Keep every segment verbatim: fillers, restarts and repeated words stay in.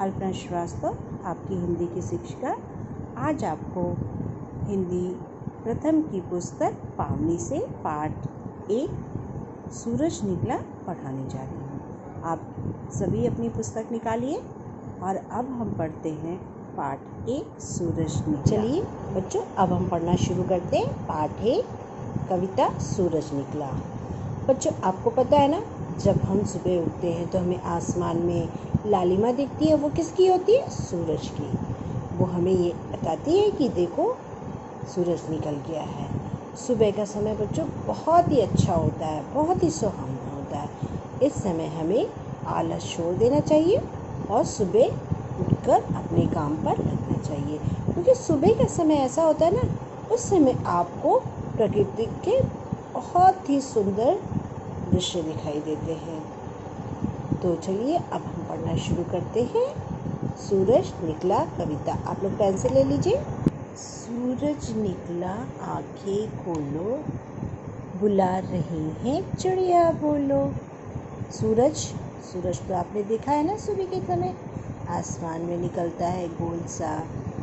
कल्पना श्रीवास्तव, आपकी हिंदी की शिक्षिका। आज आपको हिंदी प्रथम की पुस्तक पावनी से पाठ एक सूरज निकला पढ़ाने जा रही हूँ। आप सभी अपनी पुस्तक निकालिए और अब हम पढ़ते हैं पाठ एक सूरज निकला। चलिए बच्चों, अब हम पढ़ना शुरू करते हैं पाठ एक कविता सूरज निकला। बच्चों, आपको पता है ना, जब हम सुबह उठते हैं तो हमें आसमान में लालिमा दिखती है। वो किसकी होती है? सूरज की। वो हमें ये बताती है कि देखो सूरज निकल गया है। सुबह का समय बच्चों बहुत ही अच्छा होता है, बहुत ही सुहावना होता है। इस समय हमें आलस छोड़ देना चाहिए और सुबह उठकर अपने काम पर लगना चाहिए, क्योंकि सुबह का समय ऐसा होता है ना, उस समय आपको प्रकृति के बहुत ही सुंदर दृश्य दिखाई देते हैं। तो चलिए अब हम पढ़ना शुरू करते हैं सूरज निकला कविता। आप लोग पेंसिल ले लीजिए। सूरज निकला आंखें खोलो, बुला रही हैं चिड़िया बोलो। सूरज सूरज तो आपने देखा है ना, सुबह के समय आसमान में निकलता है गोल सा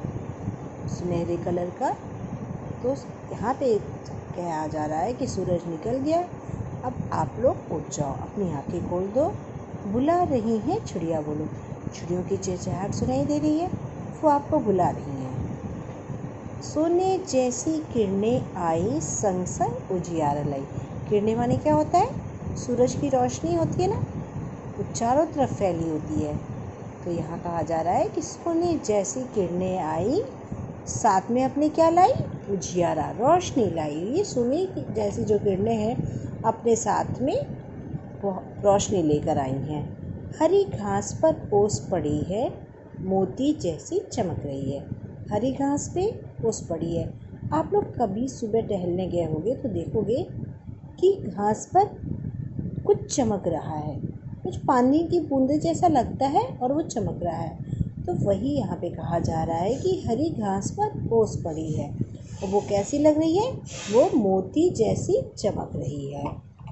सुनहरे कलर का। तो यहाँ पे कहा जा रहा है कि सूरज निकल गया, अब आप लोग उठ जाओ, अपनी आंखें खोल दो। बुला रही हैं चिड़िया बोलो। चिड़ियों की चहचहाहट सुनाई दे रही है, वो आपको बुला रही हैं। सोने जैसी किरणें आई, संग संग उजियारा लाई। किरणें माने क्या होता है? सूरज की रोशनी होती है ना, वो चारों तरफ फैली होती है। तो यहाँ कहा जा रहा है कि सोने जैसी किरणें आई, साथ में अपने क्या लाई? उजियारा, रोशनी लाई। ये सोने जैसी जो किरणें हैं अपने साथ में रोशनी लेकर आई हैं। हरी घास पर ओस पड़ी है, मोती जैसी चमक रही है। हरी घास पे ओस पड़ी है। आप लोग कभी सुबह टहलने गए होंगे तो देखोगे कि घास पर कुछ चमक रहा है, कुछ पानी की बूंदे जैसा लगता है और वो चमक रहा है। तो वही यहाँ पे कहा जा रहा है कि हरी घास पर ओस पड़ी है और वो कैसी लग रही है? वो मोती जैसी चमक रही है।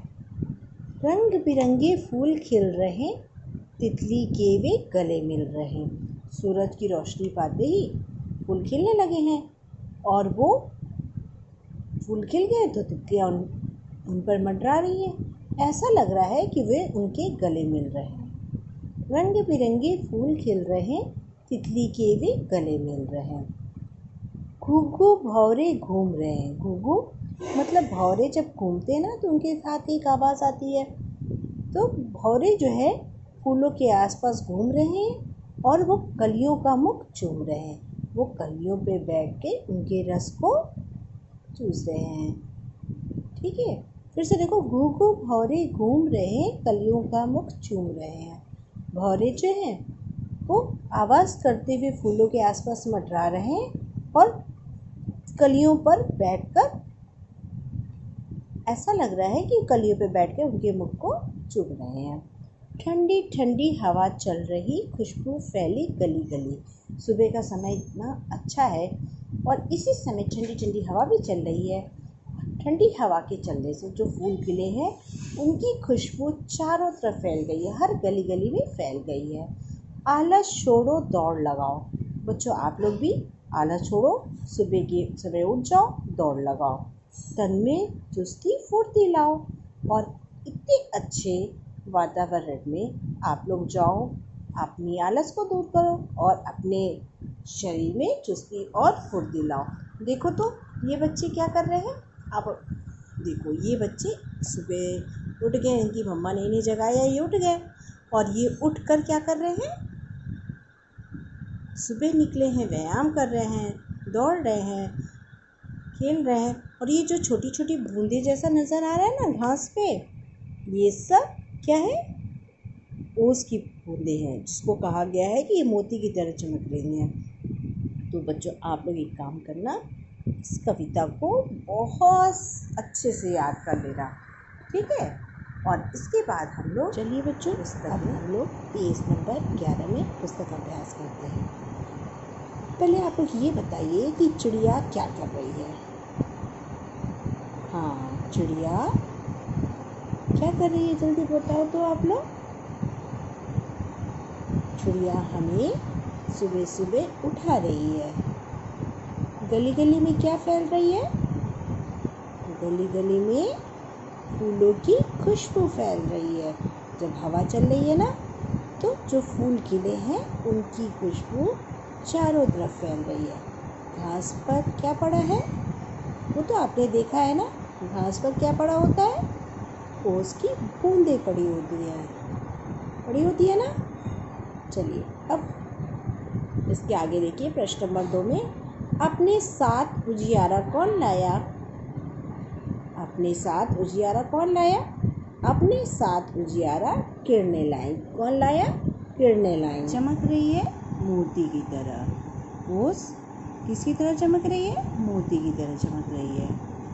रंग बिरंगे फूल खिल रहे, तितली के वे गले मिल रहे। सूरज की रोशनी पाते ही फूल खिलने लगे हैं और वो फूल खिल गए तो तितलियाँ उन, उन पर मंडरा रही हैं। ऐसा लग रहा है कि वे उनके गले मिल रहे हैं। रंग बिरंगे फूल खिल रहे, तितली के वे गले मिल रहे हैं। घुघु भौरे घूम रहे हैं। घुघु मतलब भौरे जब घूमते हैं ना तो उनके साथ एक आवाज़ आती है। तो भौरे जो है फूलों के आसपास घूम रहे हैं और वो कलियों का मुख चूम रहे हैं। वो कलियों पे बैठ के उनके रस को चूस रहे हैं। ठीक है, फिर से देखो, घुघु भौरे घूम रहे हैं, कलियों का मुख चूम रहे हैं। भौरे जो हैं वो आवाज़ करते हुए फूलों के आसपास मंडरा रहे हैं और कलियों पर बैठकर ऐसा लग रहा है कि कलियों पर बैठकर उनके मुख को चूम रहे हैं। ठंडी ठंडी हवा चल रही, खुशबू फैली गली गली। सुबह का समय इतना अच्छा है और इसी समय ठंडी ठंडी हवा भी चल रही है। ठंडी हवा के चलने से जो फूल खिले हैं उनकी खुशबू चारों तरफ फैल गई है, हर गली गली में फैल गई है। आलस छोड़ो, दौड़ लगाओ। बच्चों, आप लोग भी आलस छोड़ो, सुबह के सुबह उठ जाओ, दौड़ लगाओ। तन में चुस्ती फुर्ती लाओ और इतने अच्छे वातावरण में आप लोग जाओ, अपनी आलस को दूर करो और अपने शरीर में चुस्ती और फुर्ती लाओ। देखो तो ये बच्चे क्या कर रहे हैं। अब देखो, ये बच्चे सुबह उठ गए, इनकी मम्मा ने इन्हें जगाया, ये उठ गए और ये उठ कर क्या कर रहे हैं? सुबह निकले हैं, व्यायाम कर रहे हैं, दौड़ रहे हैं, खेल रहे हैं। और ये जो छोटी छोटी बूंदे जैसा नज़र आ रहा है ना घास पे, ये सब क्या है? ओस की बूंदे हैं, जिसको कहा गया है कि ये मोती की तरह चमक रही हैं। तो बच्चों, आप लोग एक काम करना, इस कविता को बहुत अच्छे से याद कर लेना, ठीक है? और इसके बाद हम लोग चलिए बच्चों, अब हम लोग पेज नंबर ग्यारह में पुस्तक अभ्यास करते हैं। पहले आप लोग ये बताइए कि चिड़िया क्या कर रही है। हाँ, चिड़िया क्या कर रही है, जल्दी बताओ तो आप लोग। चिड़िया हमें सुबह सुबह उठा रही है। गली गली में क्या फैल रही है? गली गली में फूलों की खुशबू फैल रही है। जब हवा चल रही है ना, तो जो फूल खिले हैं उनकी खुशबू चारों तरफ फैल रही है। घास पर क्या पड़ा है? वो तो आपने देखा है ना, घास पर क्या पड़ा होता है? ओस की बूंदें पड़ी होती है पड़ी होती है ना। चलिए अब इसके आगे देखिए, प्रश्न नंबर दो में, अपने साथ उजियारा कौन लाया? अपने साथ उजियारा कौन लाया? अपने साथ उजियारा किरणें लाई। कौन लाया? किरणें लाई। चमक रही है मोती की तरह। ओस किसकी तरह चमक रही है? मोती की तरह चमक रही है।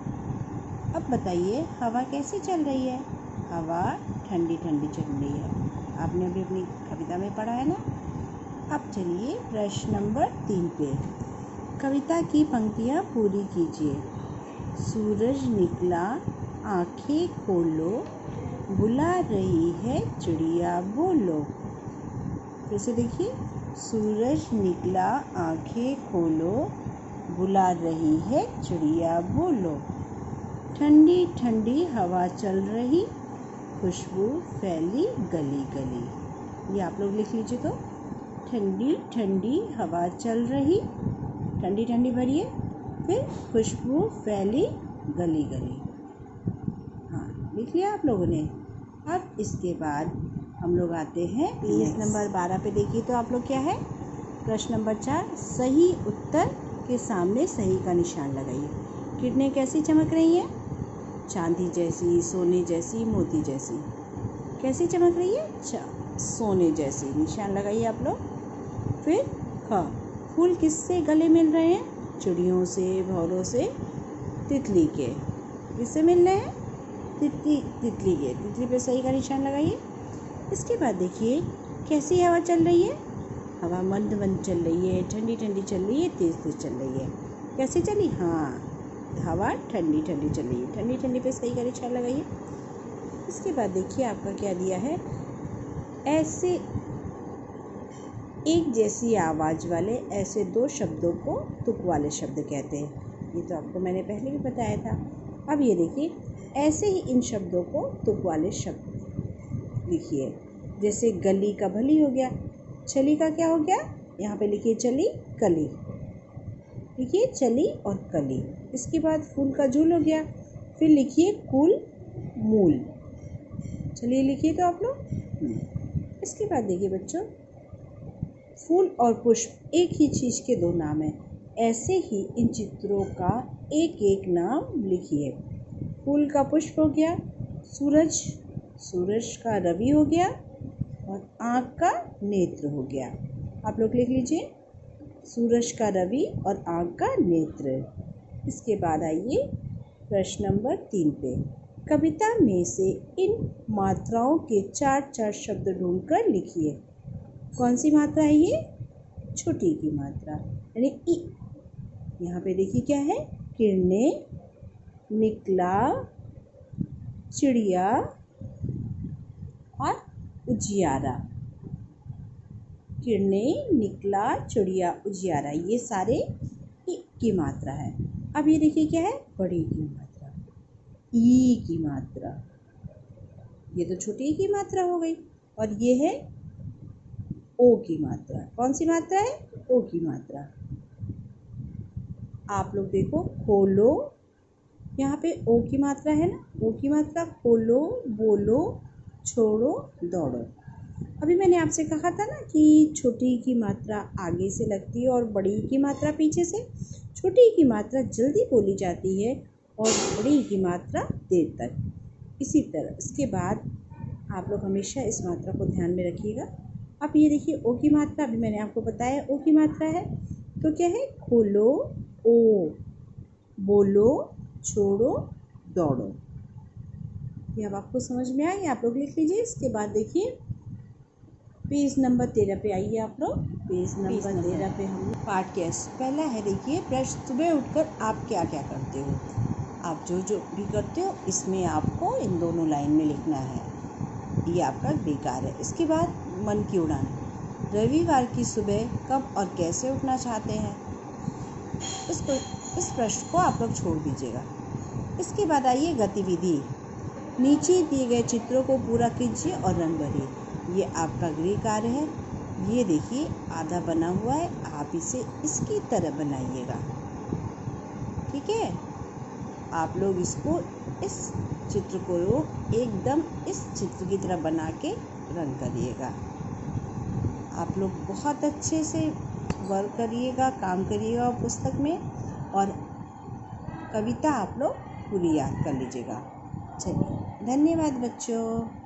अब बताइए, हवा कैसी चल रही है? हवा ठंडी ठंडी चल रही है। आपने अभी अपनी कविता में पढ़ा है ना। अब चलिए प्रश्न नंबर तीन पे, कविता की पंक्तियाँ पूरी कीजिए। सूरज निकला आंखें खोलो, बुला रही है चिड़िया बोलो। फिर से देखिए, सूरज निकला आंखें खोलो, बुला रही है चिड़िया बोलो। ठंडी ठंडी हवा चल रही, खुशबू फैली गली गली। ये आप लोग लिख लीजिए। तो ठंडी ठंडी हवा चल रही, ठंडी ठंडी भरिए, फिर खुशबू फैली गली गली। हाँ, लिख लिया आप लोगों ने। अब इसके बाद हम लोग आते हैं पेज नंबर बारह पे। देखिए तो आप लोग क्या है, प्रश्न नंबर चार, सही उत्तर के सामने सही का निशान लगाइए। किरणें कैसी चमक रही हैं? चांदी जैसी, सोने जैसी, मोती जैसी। कैसी चमक रही है? चा सोने जैसी। निशान लगाइए आप लोग। फिर ख, फूल किससे गले मिल रहे हैं? चिड़ियों से, भौरों से, तितली के। किससे मिल रहे हैं? तितली तितली के। तितली पे सही का निशान लगाइए। इसके बाद देखिए, कैसी हवा चल रही है? हवा मंद मंद चल रही है, ठंडी ठंडी चल रही है, तेज़ तेज़ चल रही है। कैसी चली? हाँ, हवा ठंडी ठंडी चल रही है। ठंडी ठंडी पे सही का निशान लगाइए। इसके बाद देखिए आपका क्या दिया है, ऐसे एक जैसी आवाज़ वाले ऐसे दो शब्दों को तुक वाले शब्द कहते हैं। ये तो आपको मैंने पहले भी बताया था। अब ये देखिए, ऐसे ही इन शब्दों को तुक वाले शब्द लिखिए। जैसे गली का भली हो गया, छली का क्या हो गया? यहाँ पे लिखिए चली कली। लिखिए चली और कली। इसके बाद फूल का झूल हो गया, फिर लिखिए कुल मूल। चलिए लिखिए तो आप लोग। इसके बाद देखिए बच्चों, फूल और पुष्प एक ही चीज़ के दो नाम हैं। ऐसे ही इन चित्रों का एक एक नाम लिखिए। फूल का पुष्प हो गया सूरज, सूरज का रवि हो गया, और आँख का नेत्र हो गया। आप लोग लिख लीजिए, सूरज का रवि और आँख का नेत्र। इसके बाद आइए प्रश्न नंबर तीन पे, कविता में से इन मात्राओं के चार चार शब्द ढूंढकर लिखिए। कौन सी मात्रा है ये? छोटी की मात्रा, यानी ई। यहाँ पे देखिए क्या है, किरणें, निकला, चिड़िया और उजियारा। किरणें, निकला, चिड़िया, उजियारा, ये सारे ई की मात्रा है। अब ये देखिए क्या है, बड़ी की मात्रा, ई की मात्रा। ये तो छोटी की मात्रा हो गई, और ये है ओ की मात्रा। कौन सी मात्रा है? ओ की मात्रा। आप लोग देखो, खोलो, यहाँ पे ओ की मात्रा है ना, ओ की मात्रा, खोलो, बोलो, छोड़ो, दौड़ो। अभी मैंने आपसे कहा था ना कि छोटी की मात्रा आगे से लगती है और बड़ी की मात्रा पीछे से। छोटी की मात्रा जल्दी बोली जाती है और बड़ी की मात्रा देर तक। इसी तरह इसके बाद आप लोग हमेशा इस मात्रा को ध्यान में रखिएगा। अब ये देखिए, ओ की मात्रा अभी मैंने आपको बताया ओ की मात्रा है, तो क्या है, खोलो, ओ, बोलो, छोड़ो, दौड़ो। ये अब आपको समझ में आया, आप लोग लिख लीजिए। इसके बाद देखिए पेज नंबर तेरह पे आइए आप लोग। पेज नंबर तेरह पे हम पाठ के पहला है, देखिए प्रश्न, सुबह उठकर आप क्या क्या करते हो? आप जो जो भी करते हो इसमें आपको इन दोनों लाइन में लिखना है, ये आपका बेकार है। इसके बाद मन की उड़ान, रविवार की सुबह कब और कैसे उठना चाहते हैं? इस इस प्रश्न को आप लोग छोड़ दीजिएगा। इसके बाद आइए गतिविधि। नीचे दिए गए चित्रों को पूरा कीजिए और रंग भरिए। ये आपका गृह कार्य है। ये देखिए आधा बना हुआ है, आप इसे इसकी तरह बनाइएगा। ठीक है, आप लोग इसको इस चित्र को एकदम इस चित्र की तरह बना के रंग करिएगा। आप लोग बहुत अच्छे से वर्क करिएगा, काम करिएगा पुस्तक में, और कविता आप लोग पूरी याद कर लीजिएगा। चलिए, धन्यवाद बच्चों।